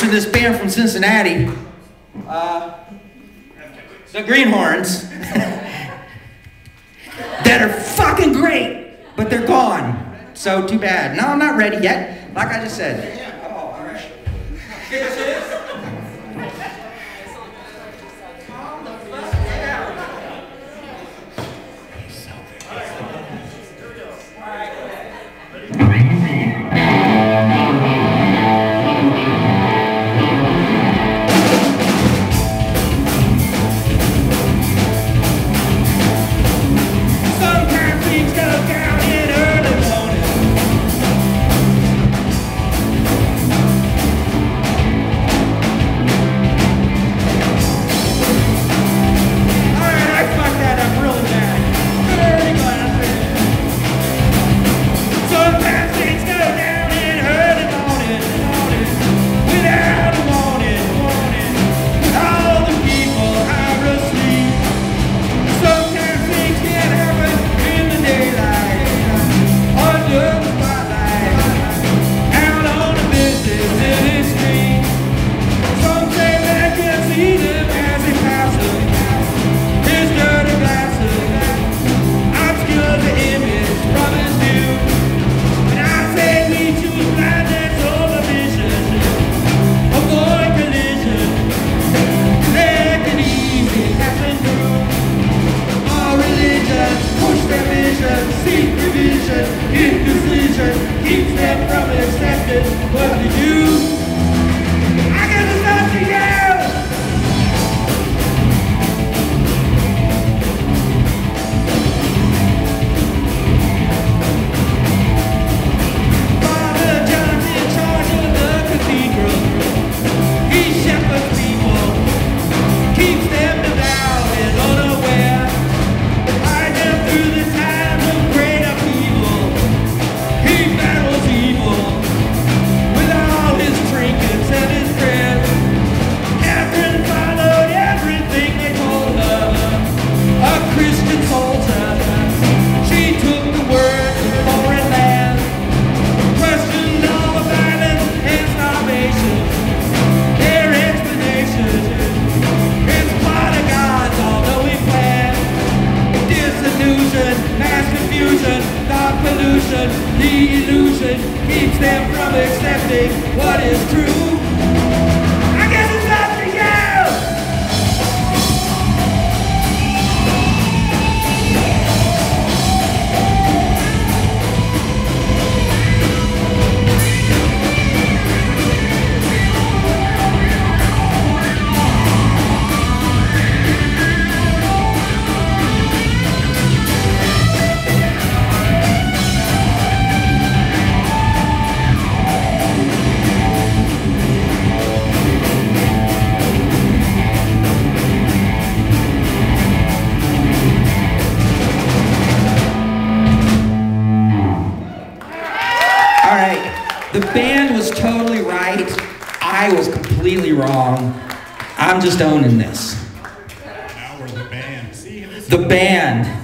to this band from Cincinnati, the Greenhorns, that are fucking great, but they're gone. So too bad. No, I'm not ready yet. Like I just said. Oh, all right. The band was totally right. I was completely wrong. I'm just owning this. Now we're the band. See, the band.